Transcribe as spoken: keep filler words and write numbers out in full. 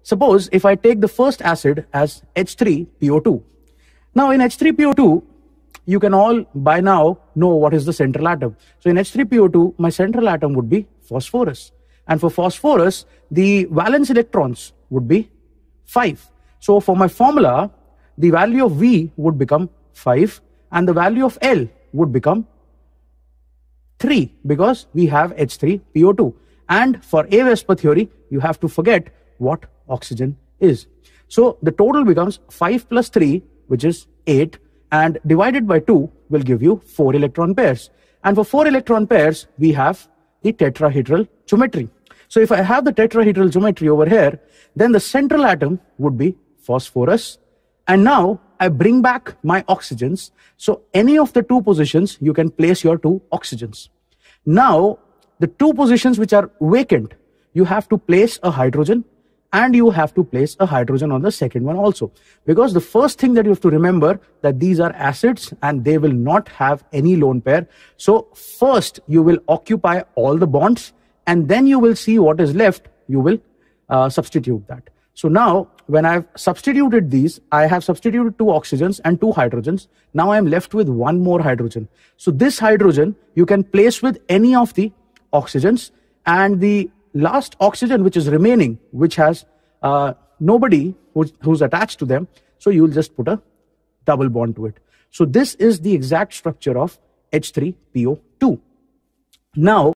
suppose if I take the first acid as H three P O two. Now in H three P O two, you can all by now know what is the central atom. So in H three P O two, my central atom would be phosphorus. And for phosphorus, the valence electrons would be five. So for my formula, the value of V would become five and the value of L would become three because we have H three P O two. And for A-Vesper theory, you have to forget what oxygen is. So the total becomes five plus three, which is eight, and divided by two will give you four electron pairs. And for four electron pairs, we have the tetrahedral geometry. So if I have the tetrahedral geometry over here, then the central atom would be phosphorus. And now I bring back my oxygens. So any of the two positions, you can place your two oxygens. Now, the two positions which are vacant, you have to place a hydrogen and you have to place a hydrogen on the second one also. Because the first thing that you have to remember that these are acids and they will not have any lone pair. So first you will occupy all the bonds and then you will see what is left. You will uh, substitute that. So now when I've substituted these, I have substituted two oxygens and two hydrogens. Now I'm left with one more hydrogen. So this hydrogen you can place with any of the oxygens, and the last oxygen which is remaining, which has uh, nobody who's, who's attached to them, so you'll just put a double bond to it. So this is the exact structure of H three P O two. Now